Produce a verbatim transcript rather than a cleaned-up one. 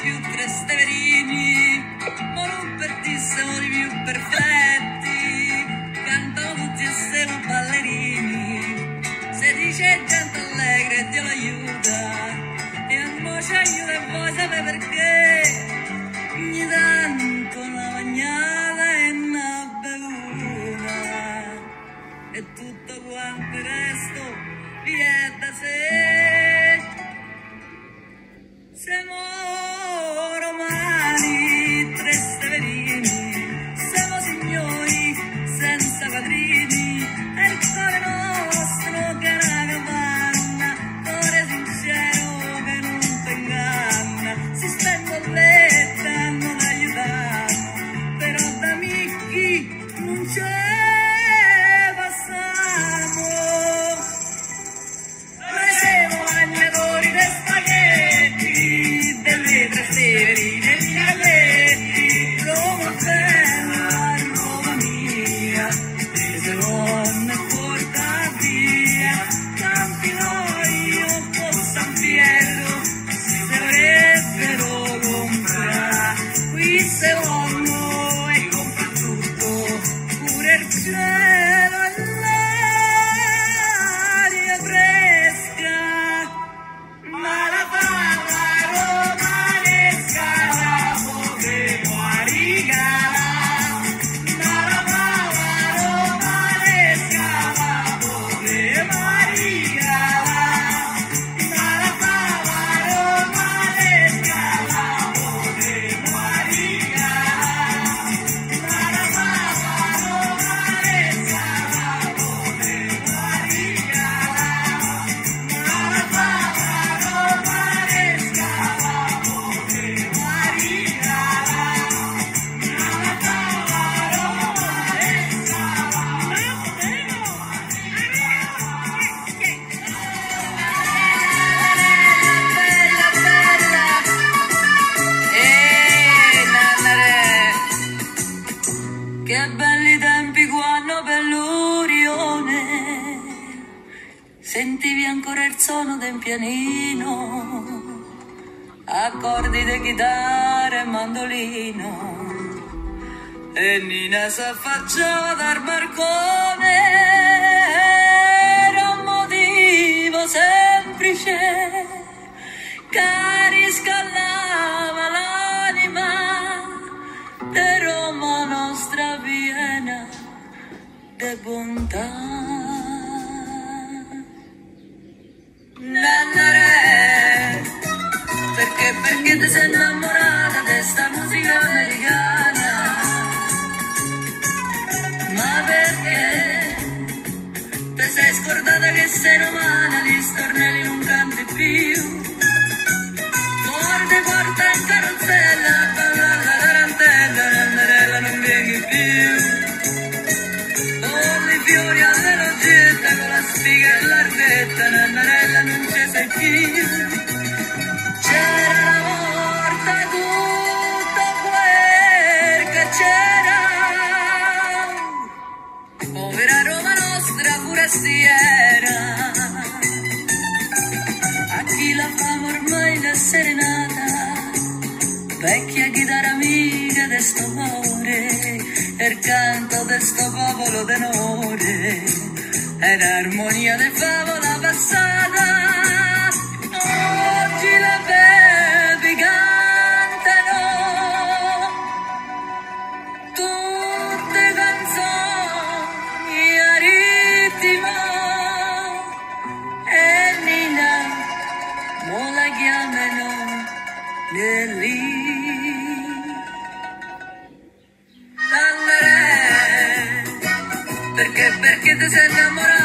più triste verini, ma non per te siamo i più perfetti, cantano tutti e siamo ballerini, se dice gente allegra e Dio l'aiuta, e a noi ci aiuta e voi sapete perché, ogni tanto una bagnata e una bevuta, e tutto quanto il resto viene da sé. Siamo romani, tre severini, siamo signori senza quadrini, e il cuore nostro che è una capanna, cuore sincero che non ti inganna, si sta in bolletta, non aiutiamo, però da amici non c'è. Che belli tempi quando per l'Urione sentivi ancora il suono del pianino, accordi di chitarra e mandolino, e Nina si affacciava dal balcone, era un motivo semplice che riscaldava l'anima de Roma nostra piena de bontà. Nannare, perché, perché ti sei innamorata di sta musica americana? Ma perché ti sei scordata che sei romana, gli stornelli non canti più? Porta, porta in carrozzella, balla la tarantella, Nannarella non vieni più. Con i fiori alla logetta, con la spiga e l'archetta, Nannarella non ci sei più. C'era la morta tutto quel che c'era, povera Roma nostra forestiera, a chi la fama ormai l'è serenata, vecchia chitarra amica de sto amore, e il canto de sto popolo d'onore, è l'armonia de favola passata. Oggi le baby cantano tutte canzoni a ritmo, e Nina non la chiamano Nelly. Perché, perché ti sei innamorata